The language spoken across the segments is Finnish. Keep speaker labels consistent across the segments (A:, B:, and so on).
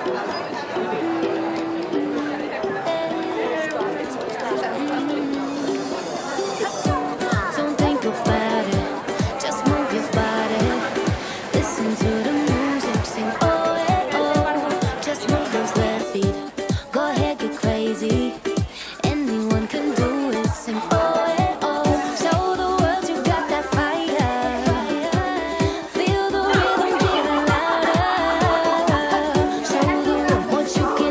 A: Don't think about it, just move your body. Listen to the music, sing oh eh, oh. Just move those left feet, go ahead, get crazy. Anyone can do it, sing oh eh, oh. Show the world you got that fire. Feel the rhythm getting louder. Show the world what you can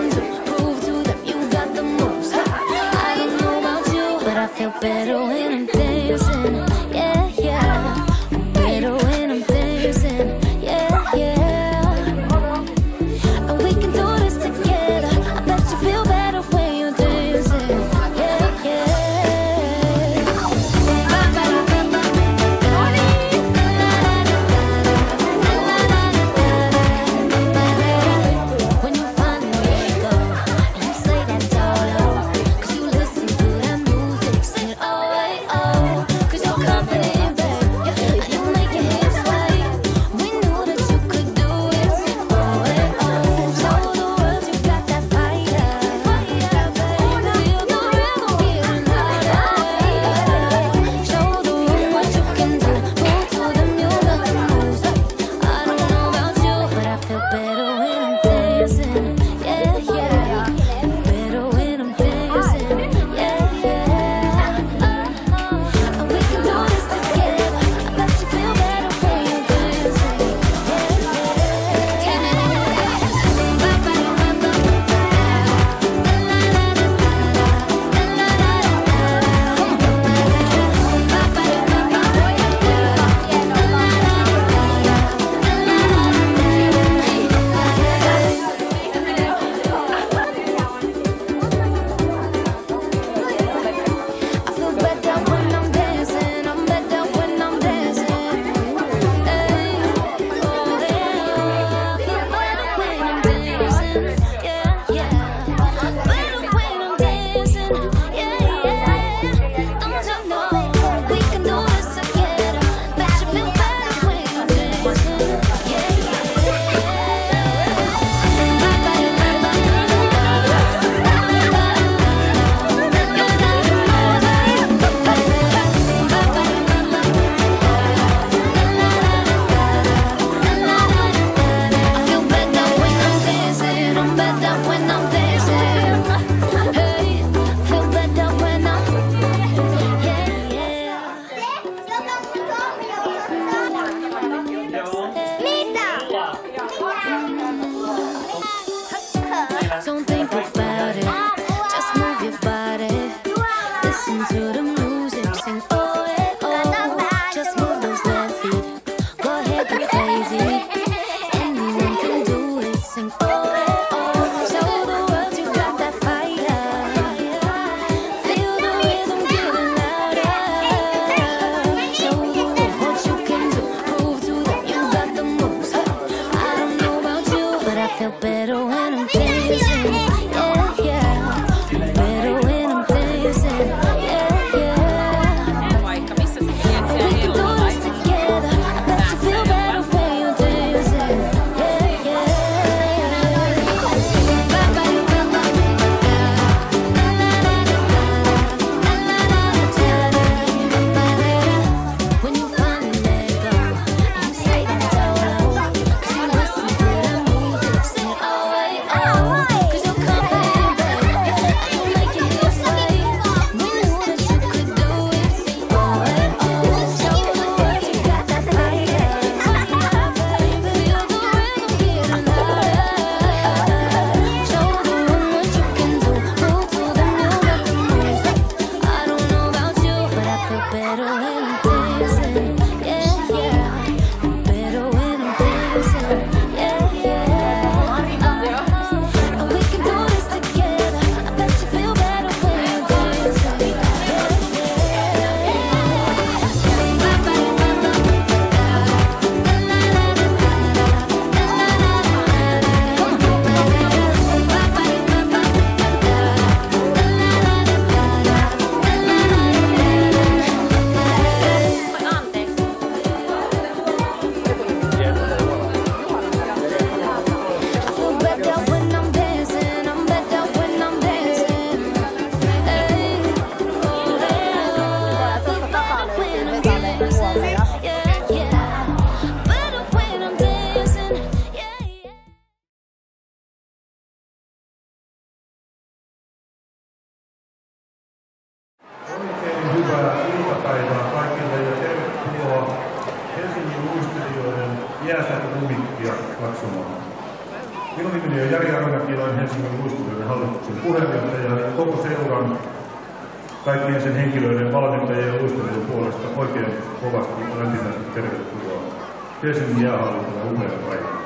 B: jäätävät lumikkia katsomaan. Minun nimeni on Jari Arvamäki, olen Helsingin luisteluiden hallituksen puheenjohtaja ja koko seuran kaikkien sen henkilöiden, valmentajien ja luisteluiden puolesta oikein kovasti ja lämpimästi tervetuloa Helsingin jäähallille upealle paikalle.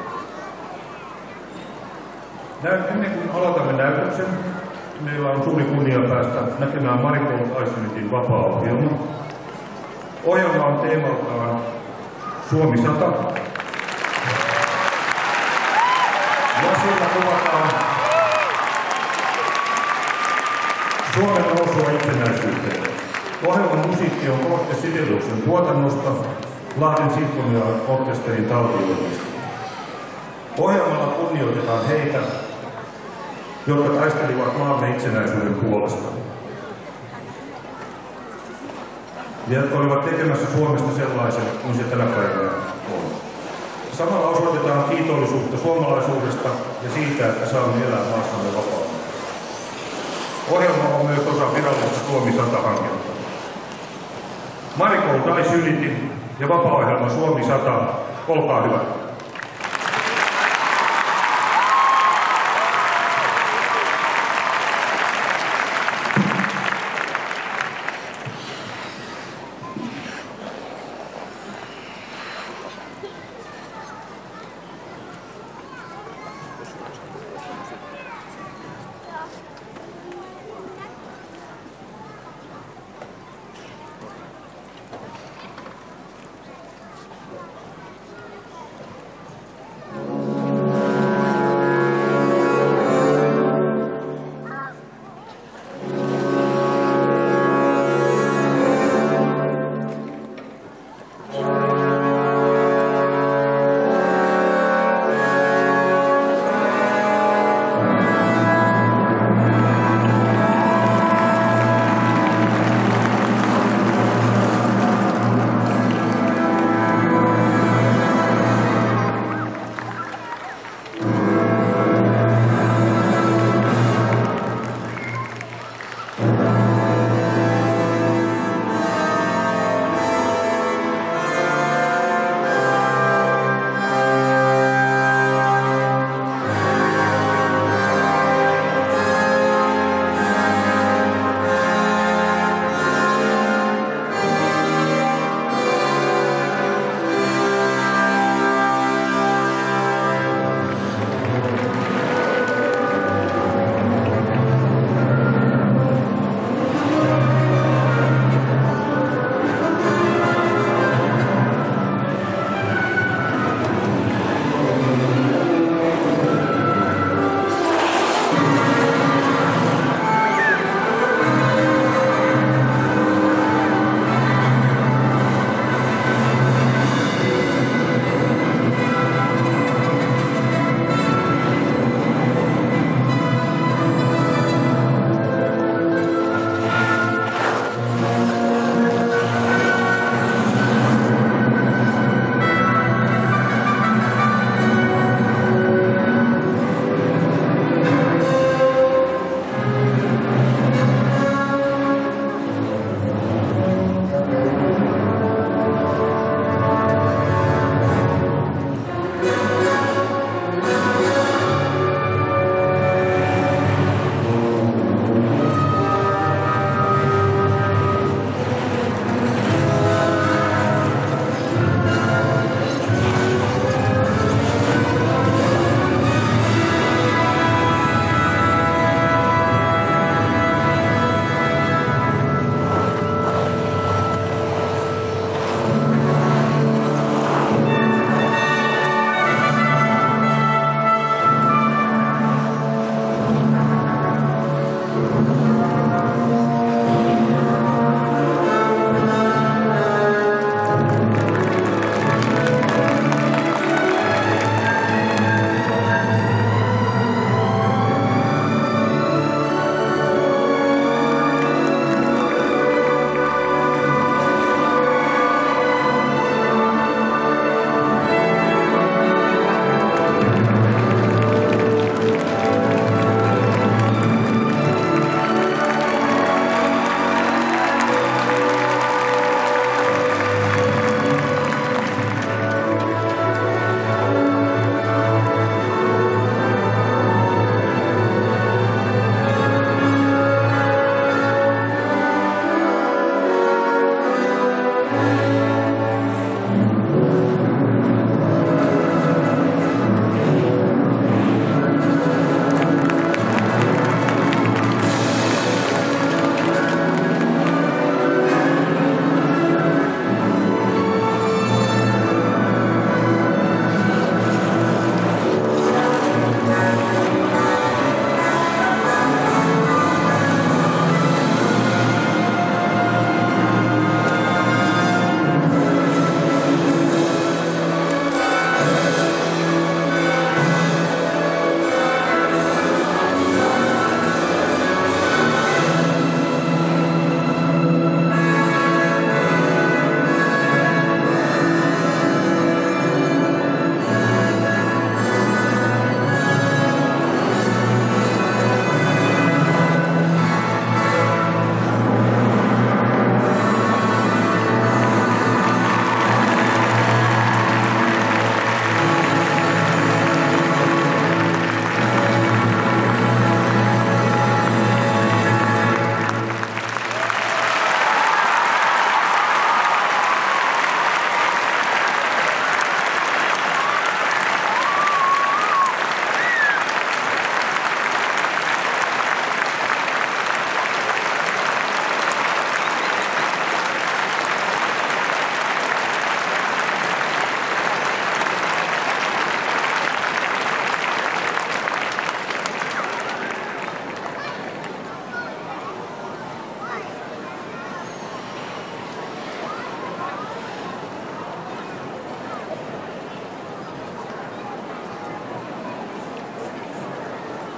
B: Ennen kuin aloitamme näytöksen, meillä on suuri kunnia päästä näkemään Mariko Aisenitin vapaa-ohjelma. Ohjelma on teemaltaan Suomi 100. Ja sillä kuvataan Suomen nousua itsenäisyyteen. Ohjelman musiikki on kooste Sibeliuksen tuotannosta, Lahden sinfoniaorkesterin taltioinnista. Ohjelmalla kunnioitetaan heitä, jotka taistelivat maamme itsenäisyyden puolesta. Ja jotka olivat tekemässä Suomesta sellaisen, kuin se tänä päivänä on. Samalla osoitetaan kiitollisuutta suomalaisuudesta ja siitä, että saamme elää maassamme vapaasti. Ohjelma on myös osa virallista Suomi 100-hanketta. Mariko Aisyniti ja vapaa-ohjelma Suomi 100, olkaa hyvä.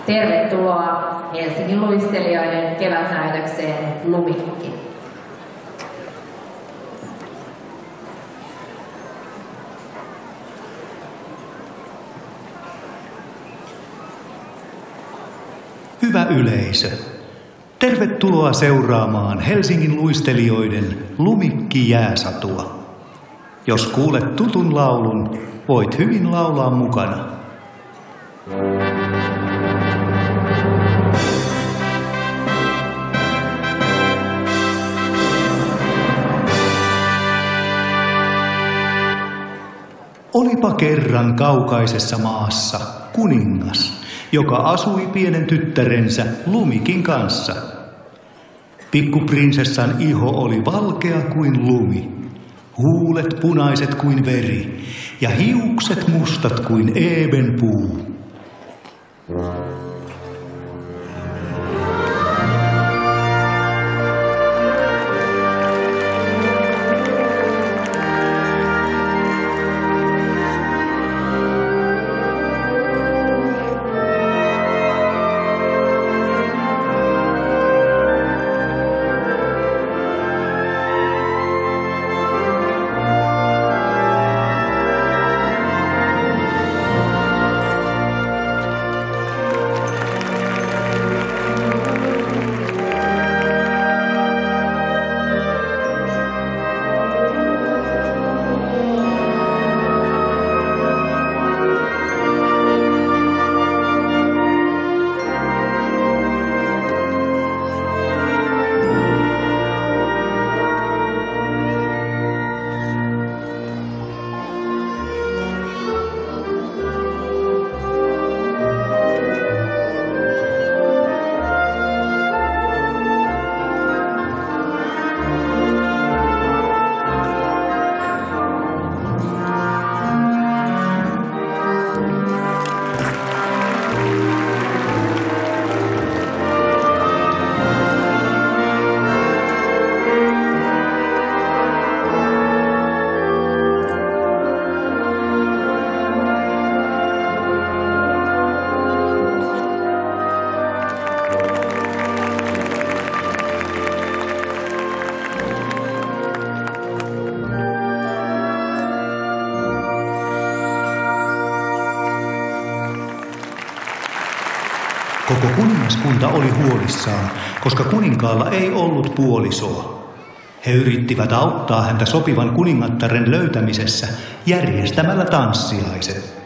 C: Tervetuloa Helsingin luistelijoiden kevätnäytökseen Lumikki.
D: Hyvä yleisö, tervetuloa seuraamaan Helsingin luistelijoiden Lumikki-jääsatua. Jos kuulet tutun laulun, voit hyvin laulaa mukana. Olipa kerran kaukaisessa maassa kuningas, joka asui pienen tyttärensä Lumikin kanssa. Pikkuprinsessan iho oli valkea kuin lumi, huulet punaiset kuin veri ja hiukset mustat kuin ebenpuu. Koko kuningaskunta oli huolissaan, koska kuninkaalla ei ollut puolisoa. He yrittivät auttaa häntä sopivan kuningattaren löytämisessä järjestämällä tanssiaiset.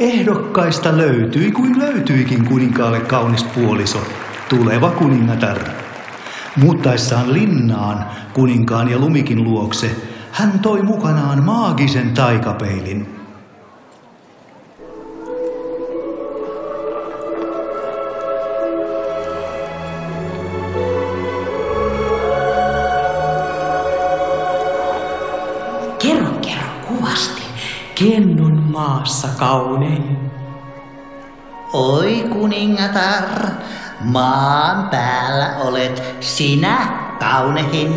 D: Ehdokkaista löytyi kuin löytyikin kuninkaalle kaunis puoliso, tuleva kuningatar. Muuttaessaan linnaan kuninkaan ja Lumikin luokse, hän toi mukanaan maagisen taikapeilin.
E: Kerro kuvasti, ken on maassa kaunein?
F: Oi kuningatar, maan päällä olet sinä kaunehin.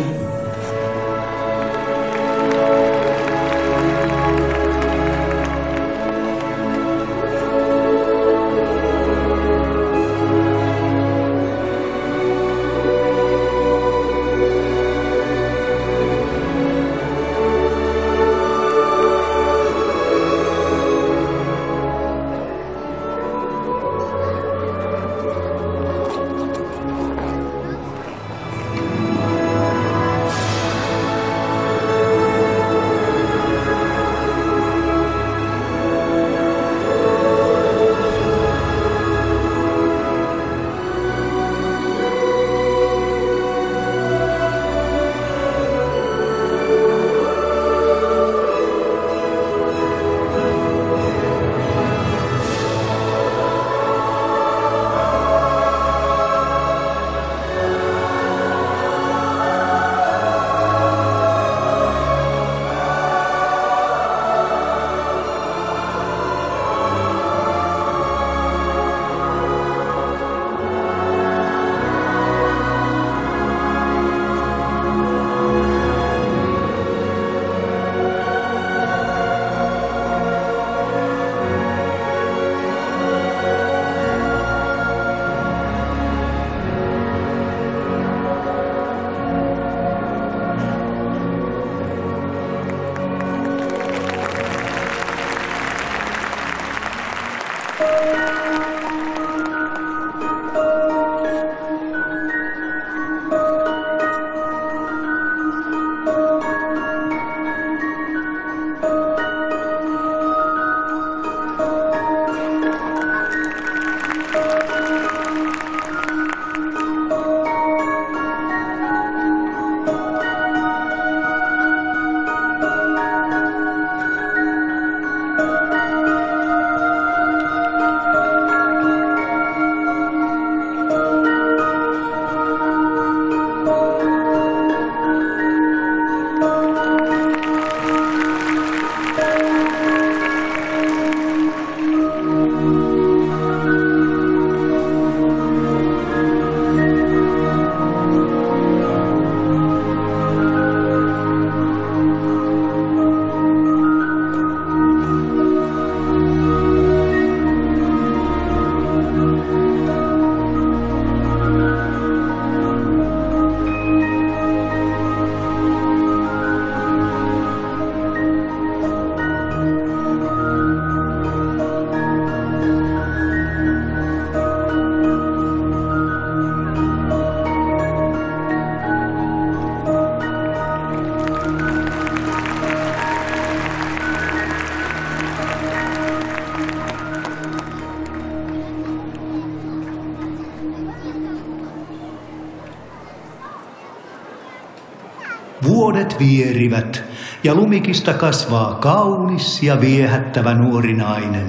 D: Vuodet vierivät ja Lumikista kasvaa kaunis ja viehättävä nuori nainen.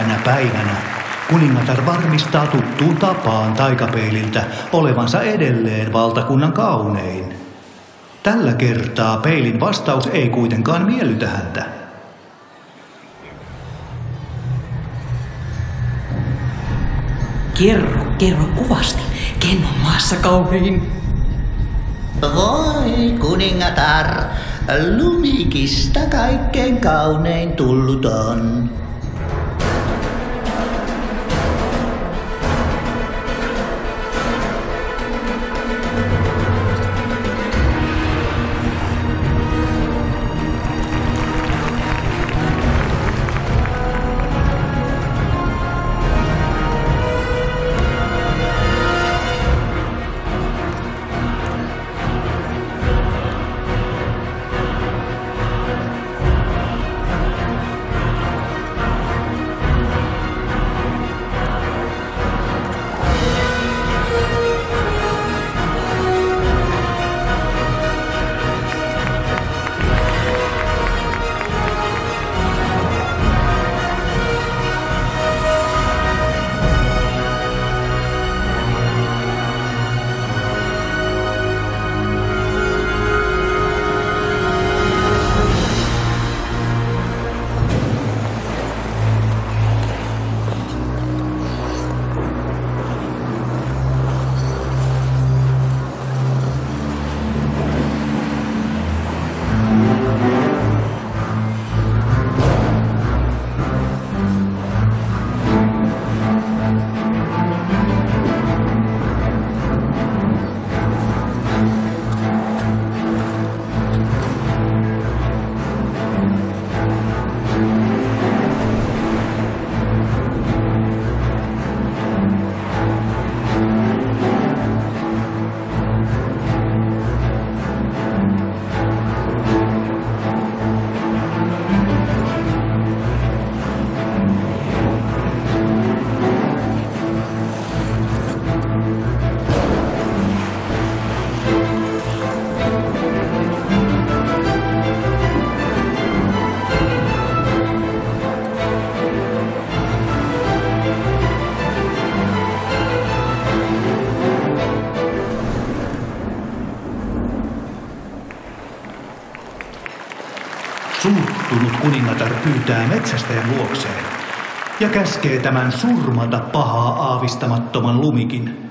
D: tänä päivänä kuningatar varmistaa tuttuun tapaan taikapeililtä olevansa edelleen valtakunnan kaunein. Tällä kertaa peilin vastaus ei kuitenkaan miellytä häntä.
E: Kerro kuvasti, ken on maassa kaunein?
F: Voi kuningatar, Lumikista kaikkein kaunein tullut on.
D: Suuttunut kuningatar pyytää metsästäjän luokseen ja käskee tämän surmata pahaa aavistamattoman Lumikin.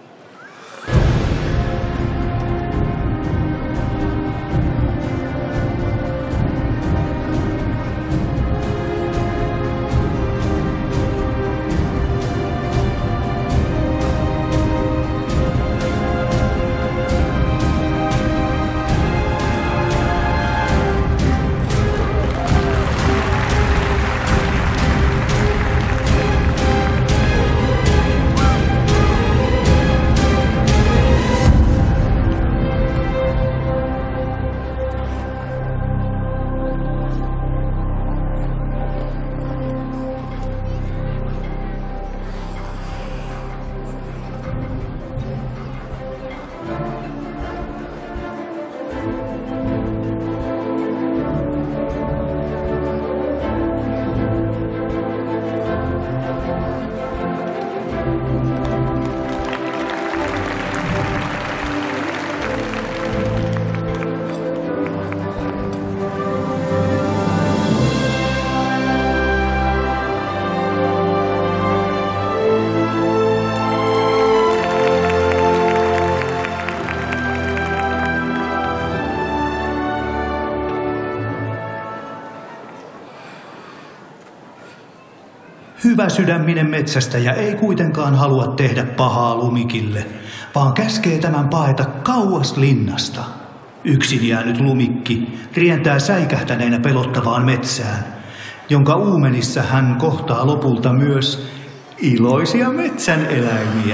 D: Hyvä sydäminen metsästäjä ei kuitenkaan halua tehdä pahaa Lumikille, vaan käskee tämän paeta kauas linnasta. Yksin jäänyt Lumikki rientää säikähtäneenä pelottavaan metsään, jonka uumenissa hän kohtaa lopulta myös iloisia metsän eläimiä.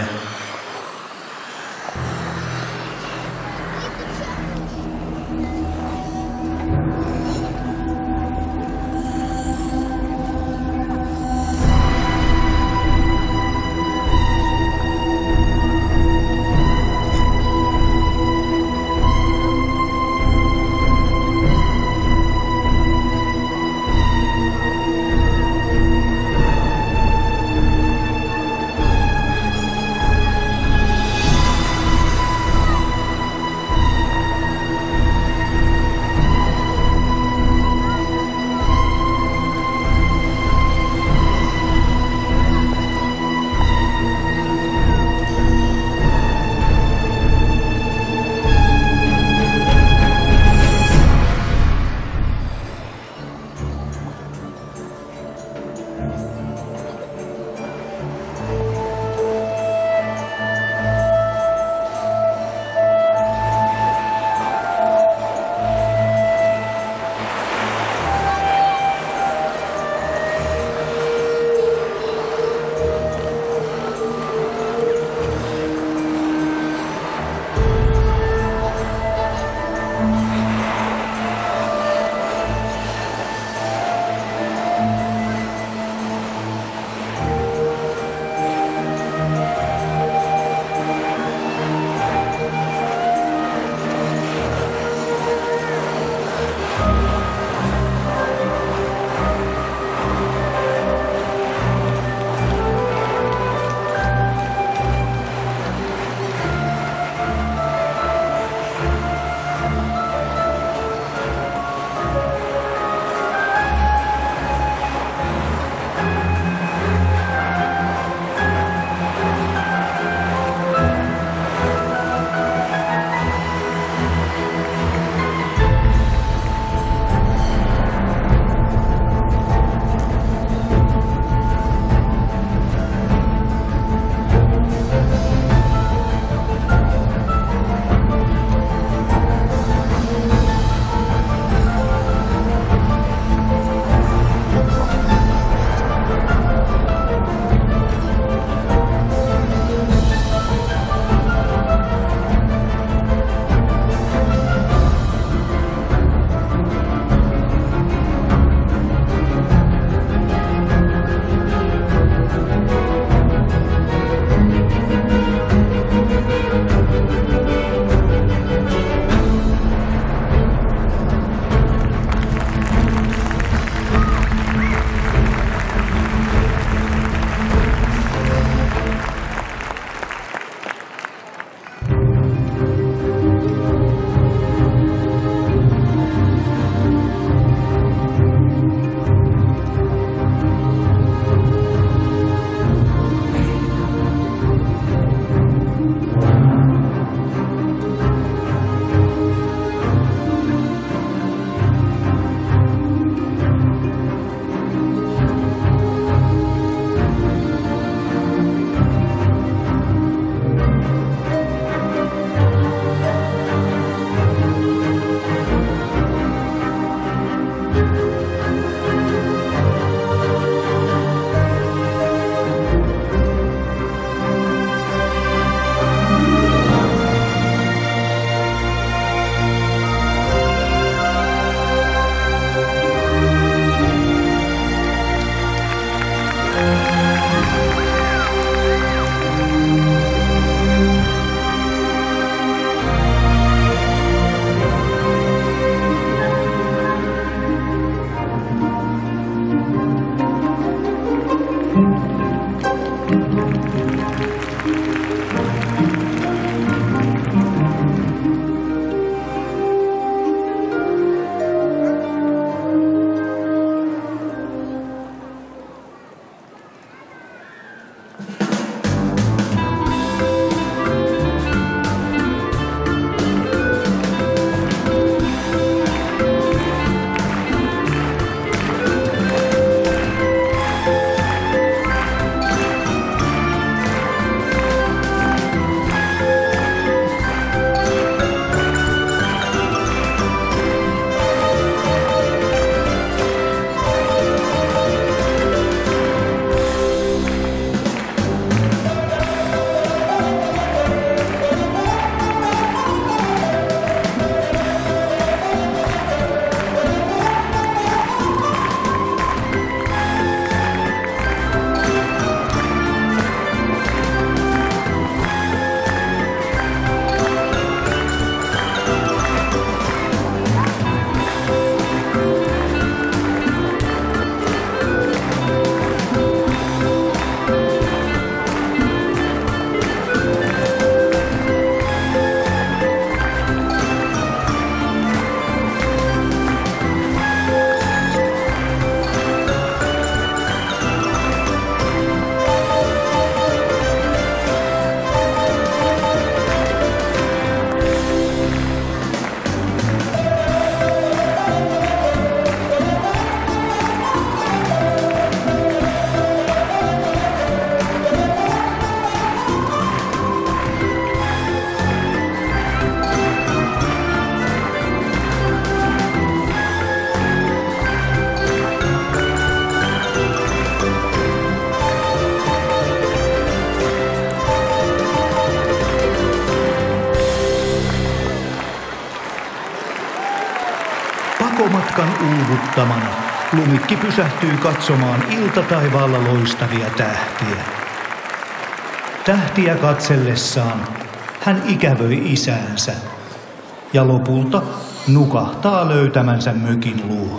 D: koko matkan uuvuttamana Lumikki pysähtyy katsomaan iltataivaalla loistavia tähtiä. Tähtiä katsellessaan hän ikävöi isäänsä ja lopulta nukahtaa löytämänsä mökin luo.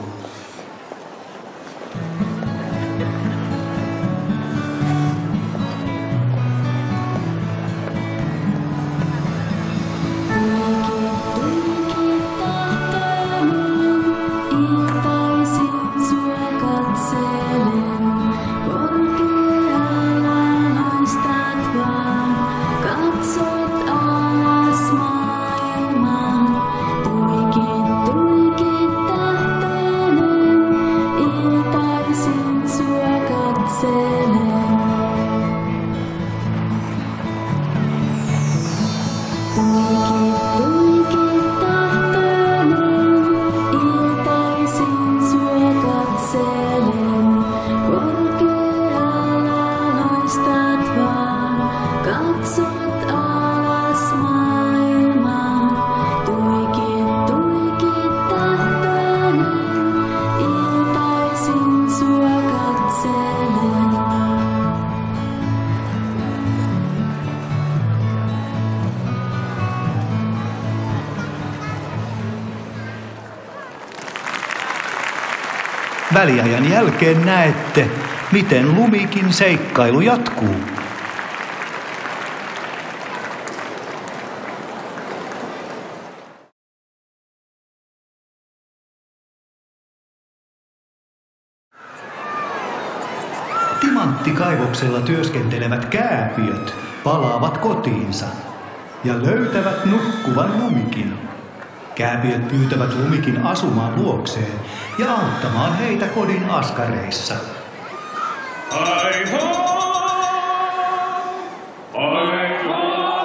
D: Väliajan jälkeen näette, miten Lumikin seikkailu jatkuu. Timanttikaivoksella työskentelevät kääpiöt palaavat kotiinsa ja löytävät nukkuvan Lumikin. Kääpiöt pyytävät Lumikin asumaan luokseen ja auttamaan heitä kodin askareissa.
B: Ai ho! Ai ho!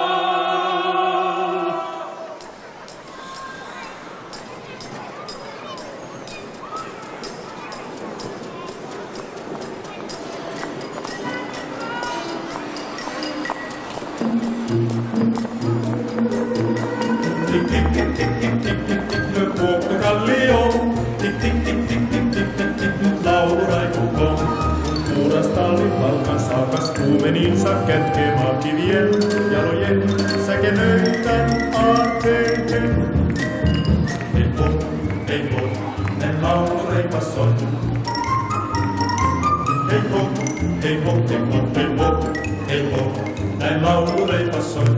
B: Tik tik tik tik tik tik tik tik nyt kuokkakallio. Tik tik tik tik tik tik tik tik nyt lauluraikukko. Puhdas tallin valkan saakas kuumeninsa kätkee maakivien jalojen säkenöitä aarteiden. Hei ho, näin laulureipas on. Hei ho, hei ho, hei ho, hei ho, hei ho, näin laulureipas on.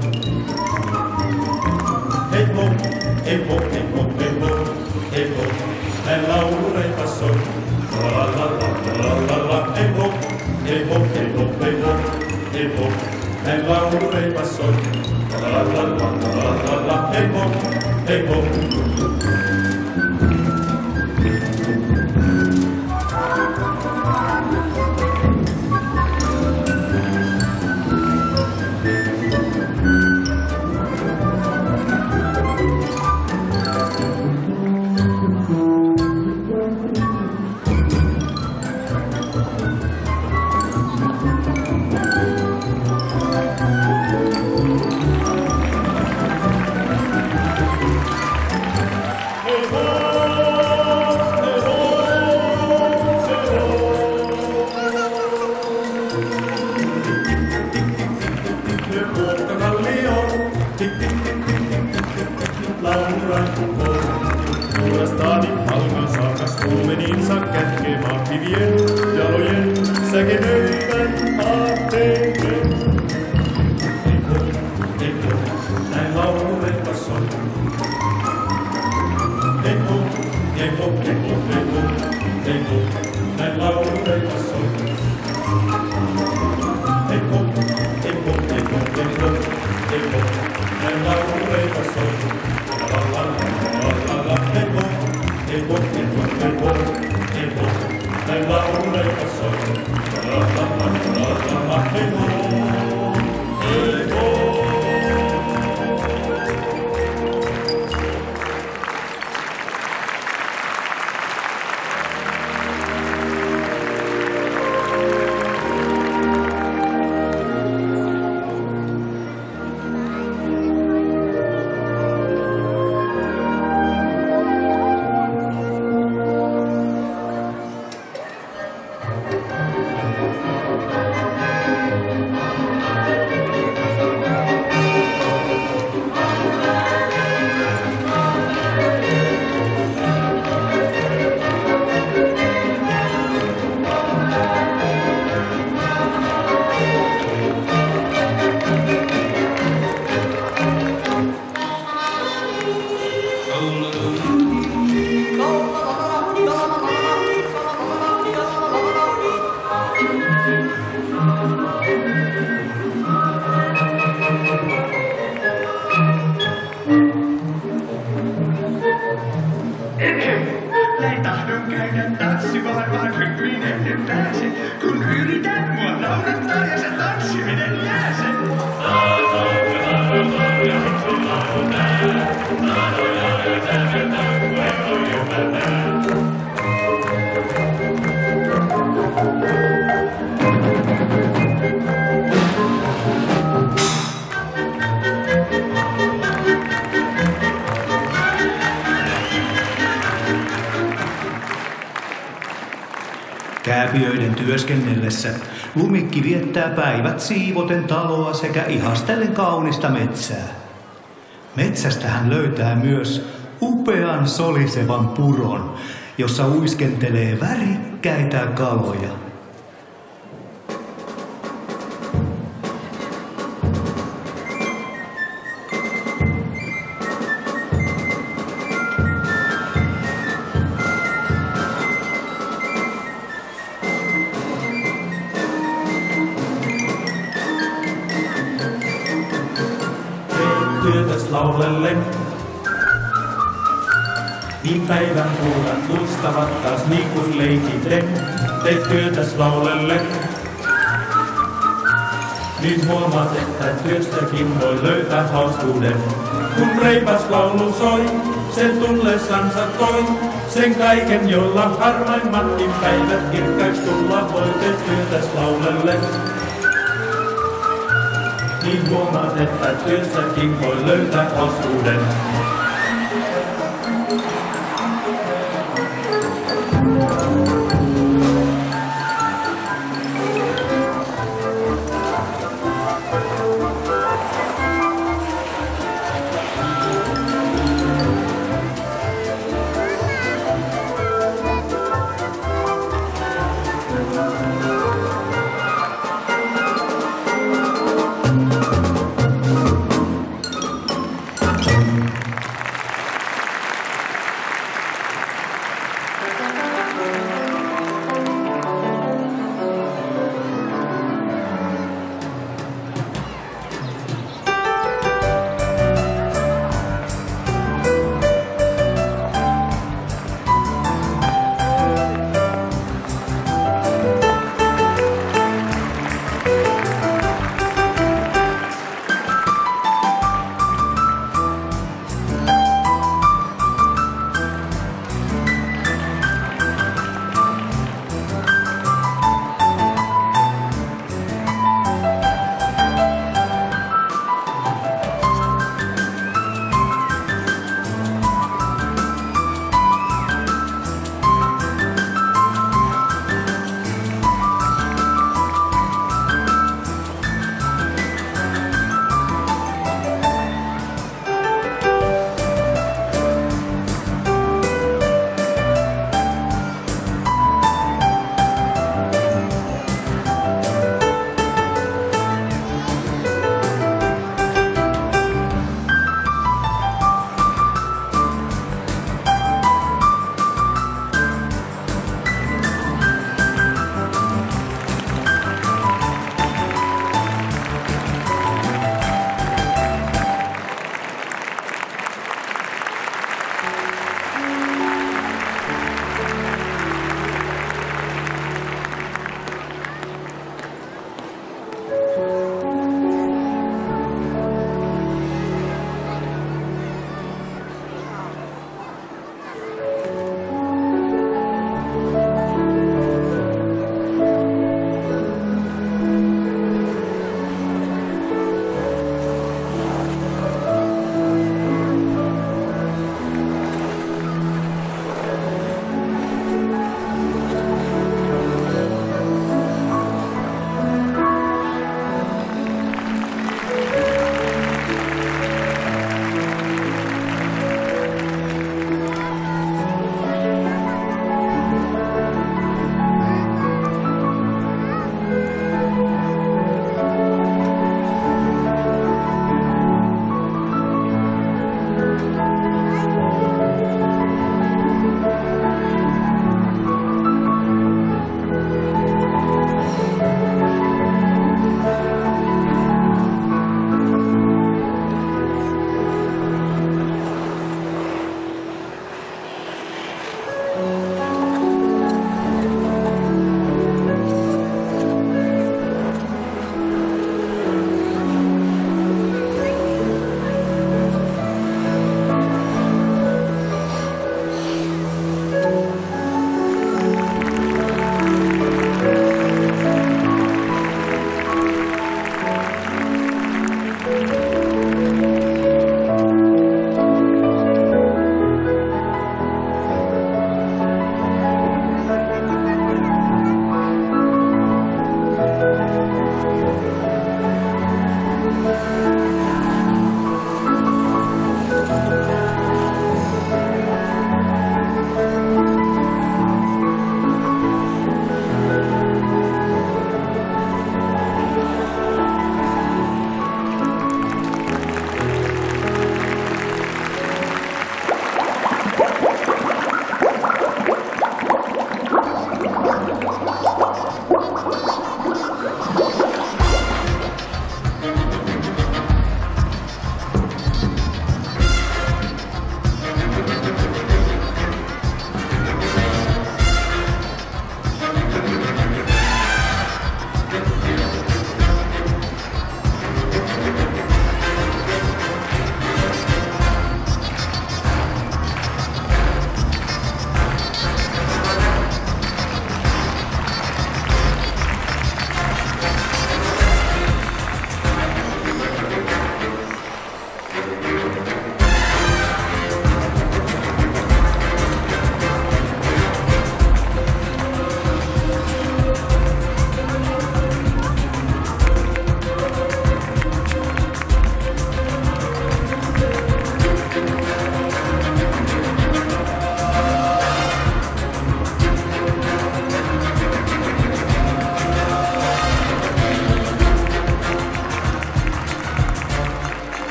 B: Hei ho, hei ho, hei ho, hei ho, hei ho, näin laulureipas on. La la la la la la, hei ho, hei ho, hei ho, hei ho, hei ho, näin laulureipas on. La la la la la la, hei ho, hei ho. Puolestani palkan saakas kuumeninsa kätkee maakivien jalojen säkenöivän aarteiden. Hei ho, näin laulureipas on. Hei ho, hei ho, hei ho, hei ho, hei ho, näin laulureipas on. Hei ho, hei ho, hei ho, hei ho, hei ho, näin laulureipas on. La la la la la, hei ho, hei ho, hei ho, hei ho, hei ho, näin laulureipas on.
D: Kääpiöiden työskennellessä Lumikki viettää päivät siivoten taloa sekä ihastellen kaunista metsää. Metsästä hän löytää myös upean solisevan puron, jossa uiskentelee värikkäitä kaloja.
G: Työtäs laulelle, niin päivän kuulat luistavat taas niin kuin leikiten. Teet työtäs laulelle, niin huomaat, että työstäkin voi löytää hauskuuden. Kun reipas laulu soi, sen tullessansa toi, sen kaiken, jolla harmaimmatkin päivät kirkkaiksi tulla voi. Teet työtäs laulelle. Niin huomaat, että työstäkin voi löytää hauskuuden.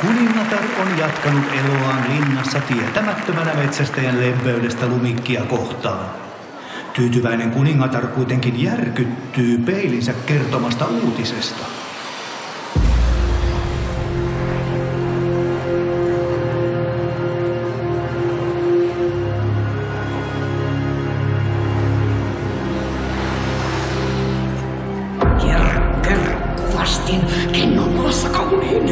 D: Kuningatar on jatkanut eloaan linnassa tietämättömänä metsästäjän lempeydestä lumikkia kohtaan. Tyytyväinen kuningatar kuitenkin järkyttyy peilinsä kertomasta uutisesta.
E: Kuvastin Kennon maassa kauniin.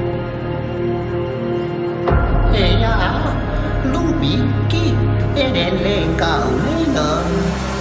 F: Ja Lumikki edelleen kaunein on.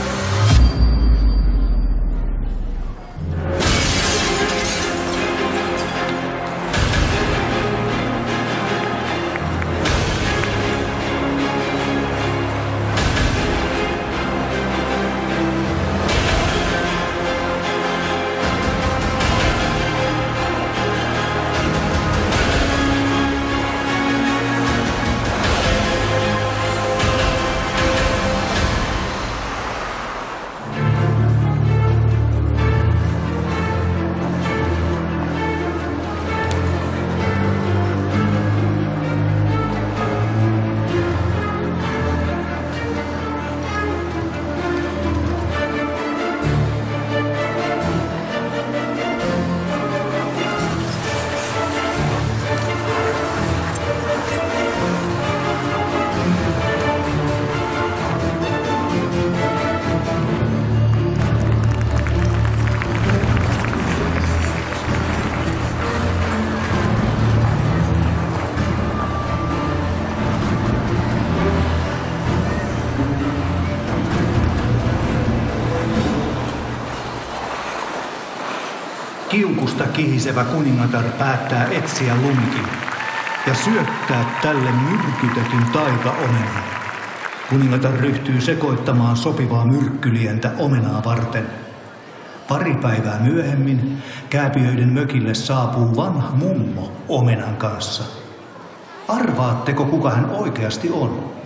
D: Kiukusta kihisevä kuningatar päättää etsiä Lumikin ja syöttää tälle myrkytetyn taikaomenan. Kuningatar ryhtyy sekoittamaan sopivaa myrkkylientä omenaa varten. Pari päivää myöhemmin kääpiöiden mökille saapuu vanha mummo omenan kanssa. Arvaatteko, kuka hän oikeasti on?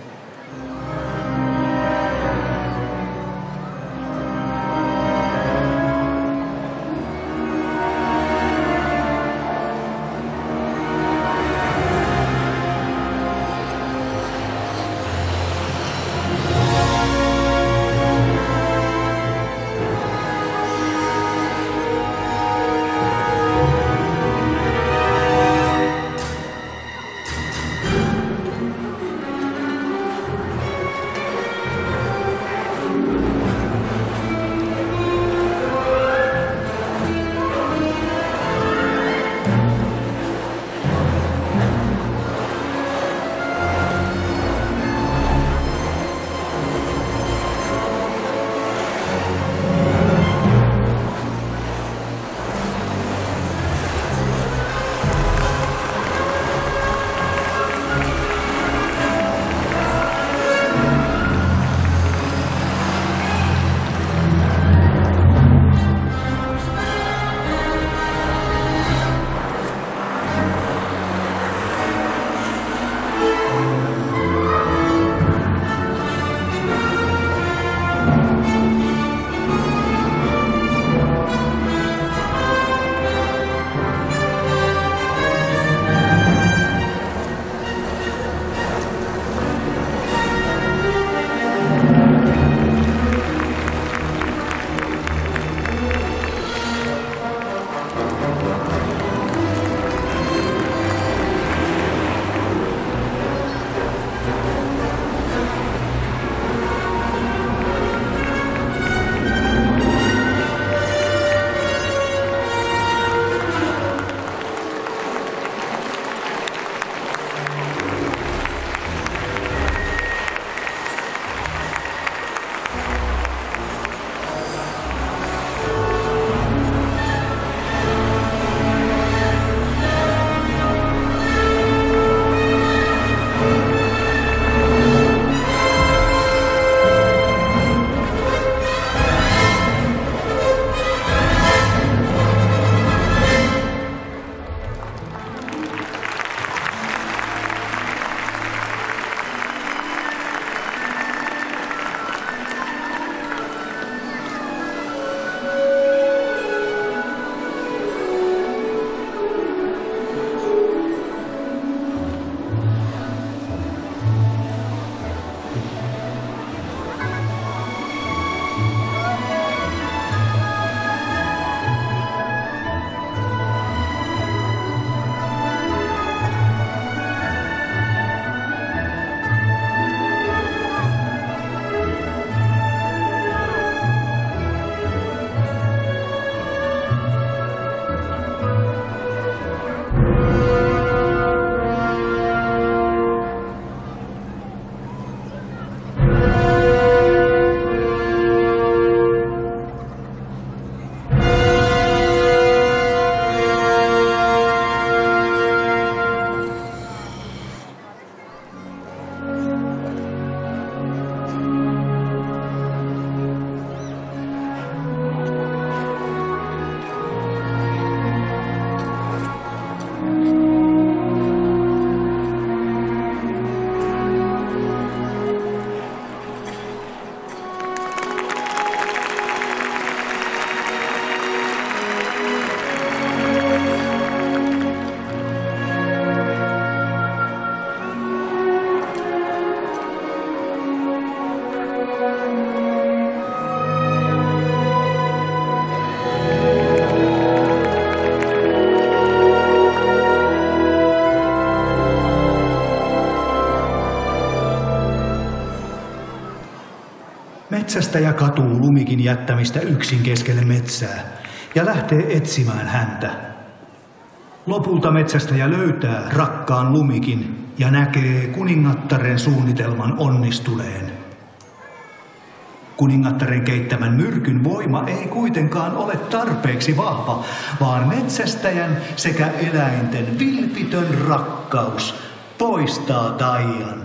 D: metsästäjä katuu Lumikin jättämistä yksin keskelle metsää ja lähtee etsimään häntä. Lopulta metsästäjä löytää rakkaan Lumikin ja näkee kuningattaren suunnitelman onnistuneen. Kuningattaren keittämän myrkyn voima ei kuitenkaan ole tarpeeksi vahva, vaan metsästäjän sekä eläinten vilpitön rakkaus poistaa taian.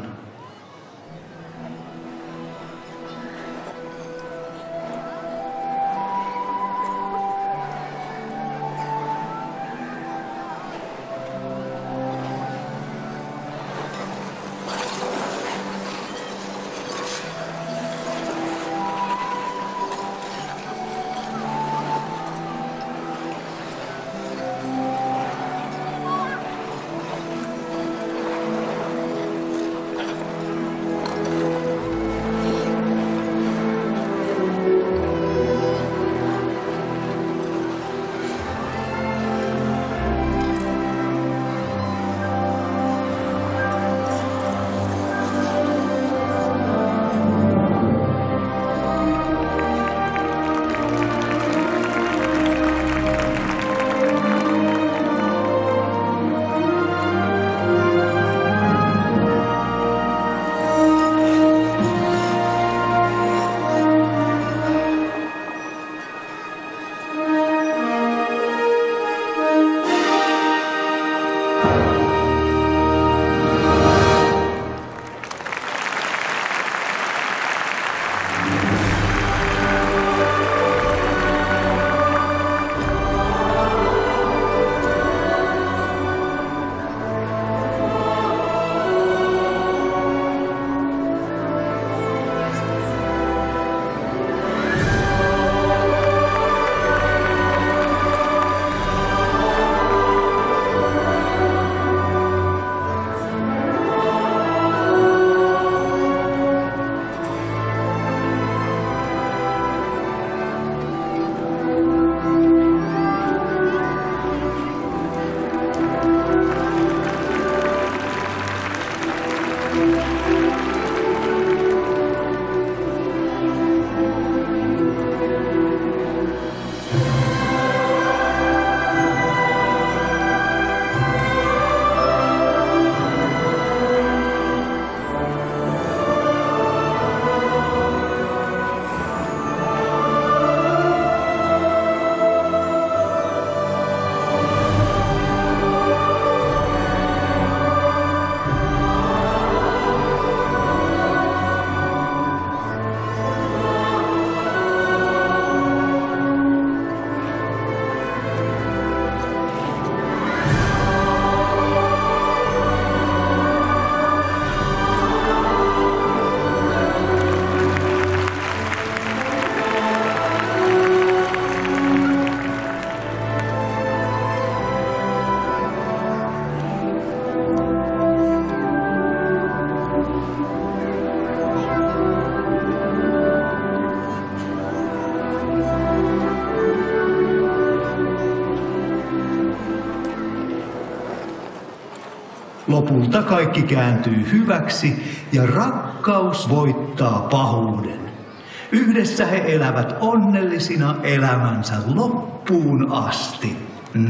D: Lopulta kaikki kääntyy hyväksi ja rakkaus voittaa pahuuden. Yhdessä he elävät onnellisina elämänsä loppuun asti.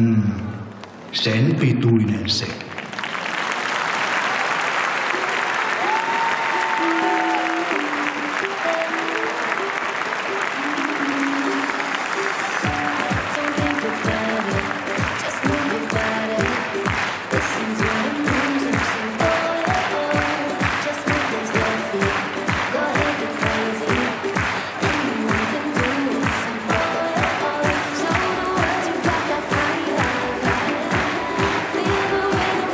D: Sen pituinen se.
A: Feel the way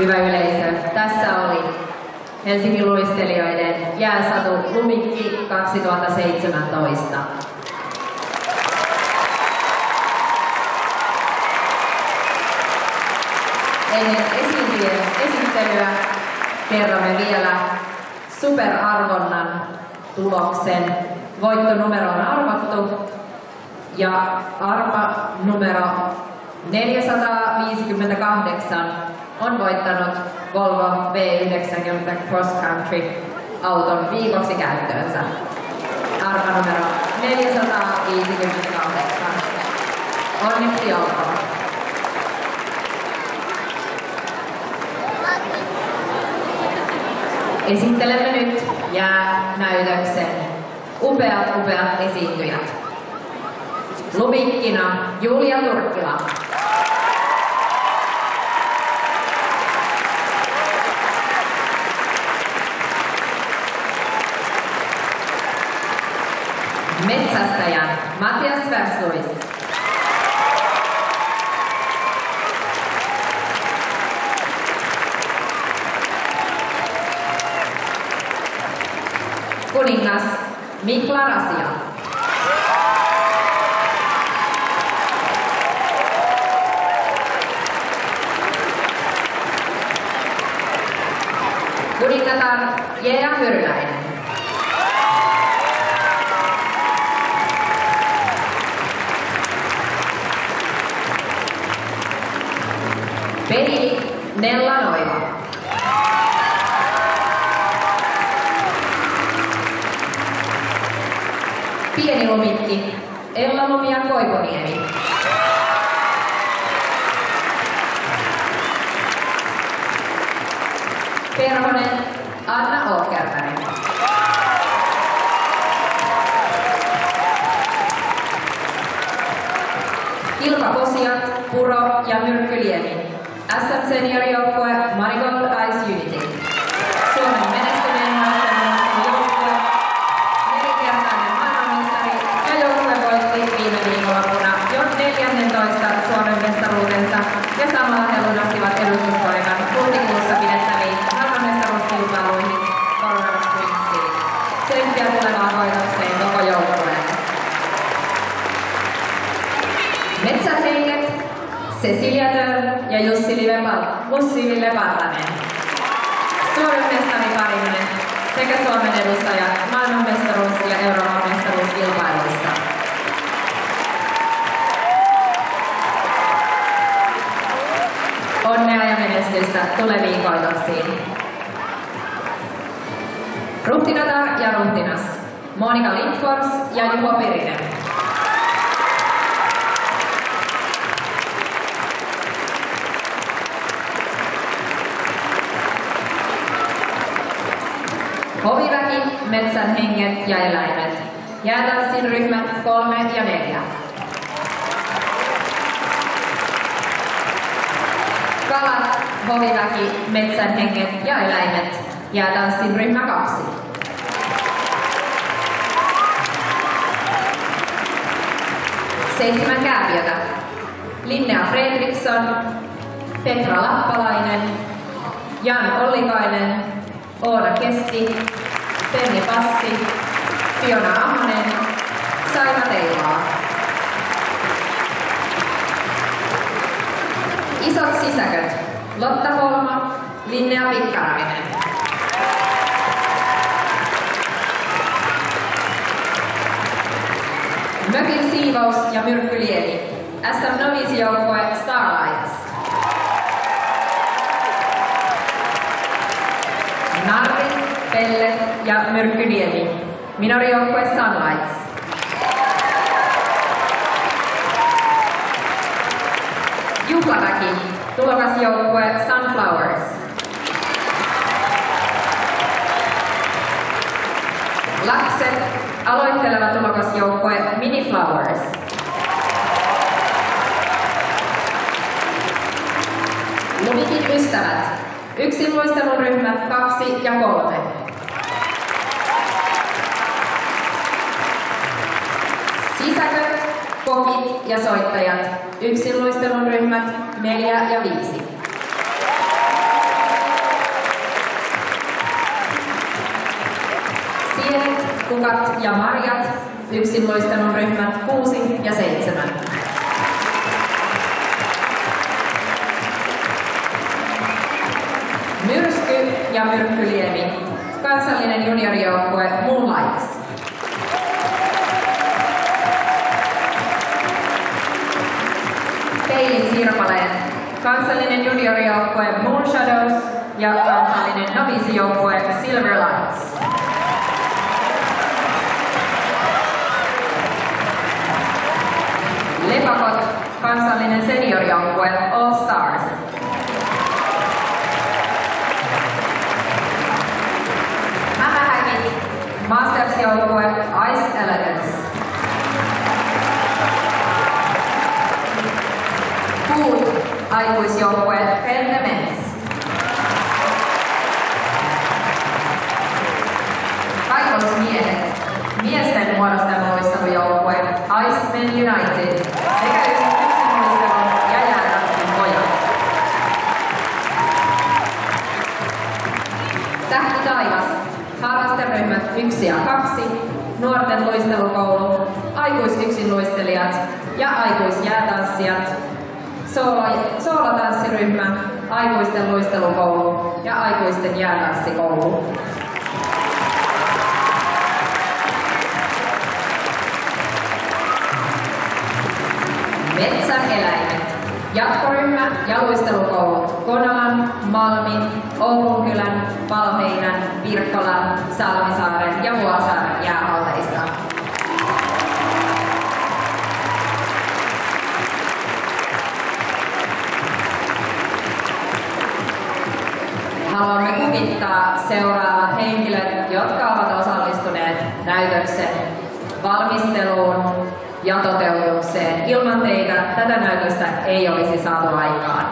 C: Hyvä yleisö, tässä oli Helsingin luistelijoiden jääsatu Lumikki 2017. Ennen esiintyjien esittelyä kerromme vielä superarvonnan tuloksen. Voittonumero on arvottu ja arpa numero 458 on voittanut Volvo V90 Cross Country auton viikoksi käyttöönsä. Arpa numero 458. Onneksi olkoon. Esittelemme nyt jäänäytöksen upeat esiintyjät. Lumikkina Julia Turkkila. Metsästäjä Matias Versluis. Kuningas Mikla Rasia. Kuningatar Jea Hyryläinen. Peli Nella Noiva. Pieni lumikki Ella Lumia Koiponiemi. Perhonen Anna Åkerberg. Kilpaposijat Puro ja Myrkkyliemi. SM Senior-joukkue Marigold Ice Unity. Suomen menestyneen naisten joukkue, nelikertainen maailmanmestari ja joukkue voitti viime viikonloppuna jo 14 Suomen mestaruutensa ja samalla he lunasivat edustuspaikan huhtikuussa pidettäviin maailmanmestaruuskilpailuihin Colorado Springsiin. Tsemppiä tulevaan voitokseen koko joukkueelle. Metsähenget Cecilia Törn ja Jussi Ville Partanen. Suomen mestariparimme sekä Suomen edustajat maailmanmestaruus- ja Euroopan mestaruuskilpailuissa. Onnea ja menestystä tuleviin koitoksiin. Ruhtinatar ja ruhtinas Monika Lindfors ja Juho Pirinen. Hoviväki, metsän henget ja eläimet. Jäätanssin ryhmät 3 ja 4. Kalat, hoviväki, metsän henget ja eläimet. Jäätanssin ryhmä 2. Seitsemän kääpiötä. Linnea Fredriksson, Petra Lappalainen, Jan Ollikainen, Oona Kesti, Penni Passi, Fiona Ahonen, Saima Teilaa. Isot sisäköt, Lotta Holma, Linnea Pikkarainen. Mökin siivous ja Myrkkyliemi, SM Novice-joukkue Starlights. Narri, Pelle ja Myrkkyniemi, minorijoukkue Sunlights. Juhlaväki, tulokasjoukkue Sunflowers. Lapset, aloitteleva tulokasjoukkue Miniflowers. Lumikin ystävät, yksin luisteluryhmät 2 ja 3. Sisäköt, kokit ja soittajat, yksin luistelun ryhmät 4 ja 5. Kukat ja marjat, yksinluisteluryhmät 6 ja 7. Myrsky ja Myrkkyliemi, kansallinen juniorijoukkue Moonlights. Peilin sirpaleet, kansallinen juniorijoukkue Moon Shadows ja kansallinen noviisijoukkue Silver Lights. Lepakot, kansallinen seniorijoukkue All Stars. Hämähäkit, Masters-joukkue Ice Elegance. Puut, aikuisjoukkue Rendements. Kaivosmiehet, miesten muodosteluistelujoukkue Icemen United sekä yksinluistelu ja jäärästin pojat. Tähti taivas, harrasteryhmät 1 ja 2, nuorten luistelukoulu, aikuisyksinluistelijat ja aikuisjäätanssijat, soolotanssiryhmä, aikuisten luistelukoulu ja aikuisten jäätanssikoulu. Metsäeläimet, jatkoryhmä ja luistelukoulut Konalan, Malmin, Oulunkylän, Palheinän, Pirkkolan, Salmisaaren ja Vuosaaren jäähalleista. Haluamme kuvittaa seuraavat henkilöt, jotka ovat osallistuneet näytöksen valmisteluun ja toteutukseen. Ilman teitä tätä näytöstä ei olisi saatu aikaan.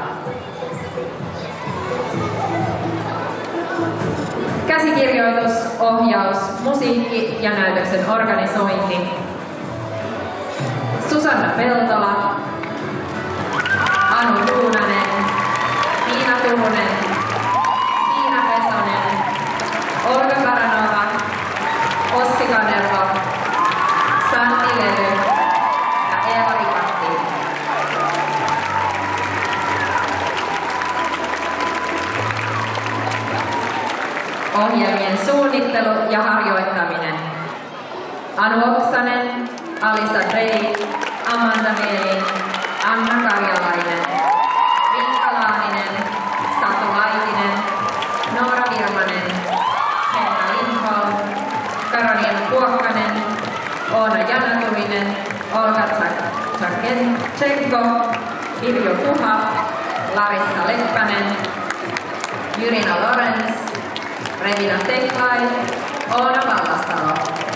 C: Käsikirjoitus, ohjaus, musiikki ja näytöksen organisointi. Susanna Peltola, Anu Tuunanen, Tiina Turunen, Tiina Pesonen, Olga Baranova, Ossi Kanerva, Sanni Levy ja Eeva Rikatti. Ohjelmien suunnittelu ja harjoittaminen. Anu Oksanen, Alisa Drey, Amanda Meelin, Anna Karjalainen, Riikka Laaninen, Satu Laitinen, Noora Virmanen, Henna Lindholm, Karoliina Kuokkanen, Oona Janaturinen, Olga Tšakenko, Irjo Puha, Larissa Leppänen, Jyrina Lorenz, Revina Teklai, Oona Vallastalo.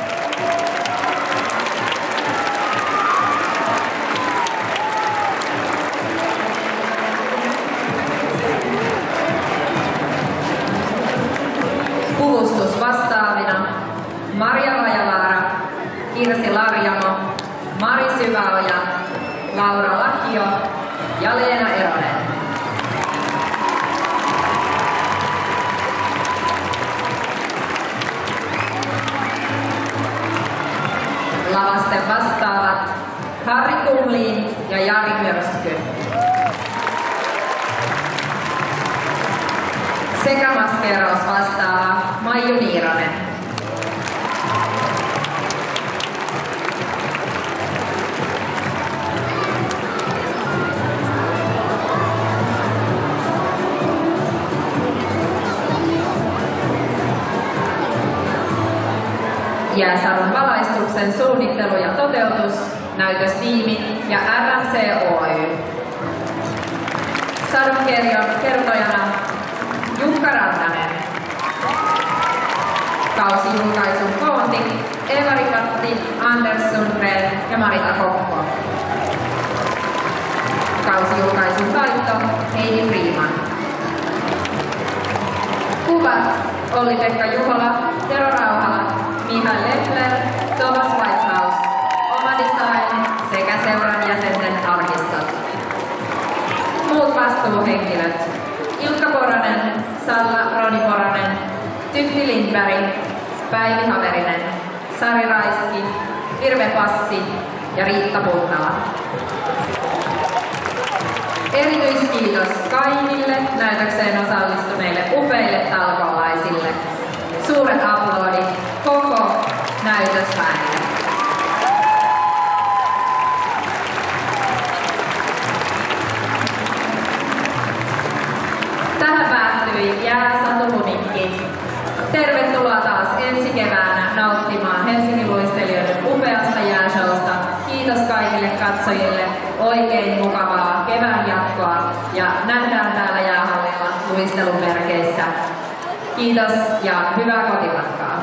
C: Puvustus vastaavina Marja Vajalaara, Kirsi Larjamo, Mari Syväoja, Laura Lakio ja Leena Eronen. Lavasten vastaavat Harri Kumliin ja Jari Myrsky. Sekä maskeeraus vastaava Maiju Niiranen. Jääsalon valaistuksen suunnittelu ja toteutus, näytöstiimi ja RMC Oy. Sadun kertojana Jukka Rantanen. Kausijulkaisun koonti Eeva Rikatti, Anders Sundgren ja Marita Kokko. Kausijulkaisun taitto Heidi Freeman. Kuvat Olli-Pekka Juhola, Tero Rauhala, Mihail Leffler, Thomas Whitehouse, Oma Design sekä seuran jäsenten arkistot. Muut vastuuhenkilöt: Ilkka Poronen, Salla Roni Poronen, Tytti Lindberg, Päivi Haverinen, Sari Raiski, Virve Passi ja Riitta Puntala. Erityiskiitos kaikille näytökseen osallistuneille upeille talkoolaisille. Suuret aplodit koko näytösväelle. Tähän päättyi Jääsatulumikki. Tervetuloa taas ensi keväänä nauttimaan Helsingin luistelijoiden upeasta jääshowsta. Kiitos kaikille katsojille. Oikein mukavaa kevään jatkoa ja nähdään täällä jäähallilla luistelun merkeissä. Kiitos ja hyvää kotimatkaa.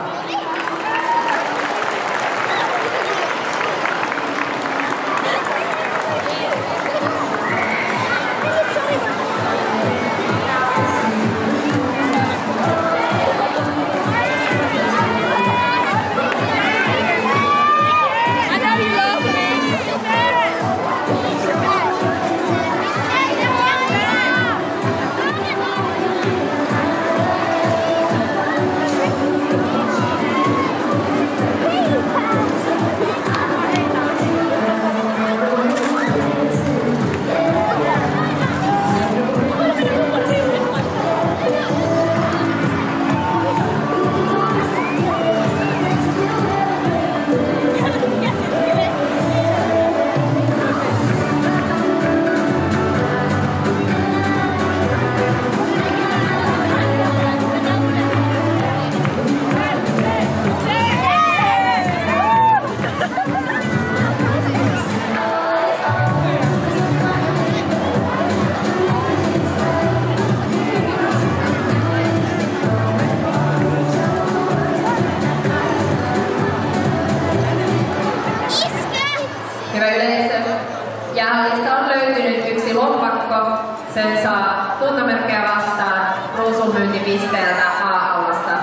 C: Jäähallista on löytynyt yksi lompakko. Sen saa tuntomerkkejä vastaan ruusunmyyntipisteeltä A-aulasta.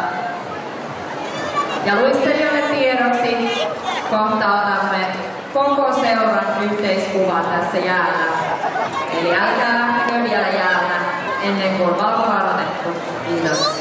C: Ja luistelijoille tiedoksi kohta otamme koko seuran yhteiskuvan tässä jäällä. Eli älkää lähtekö vielä jäällä ennen kuin valko on otettu. Kiitos.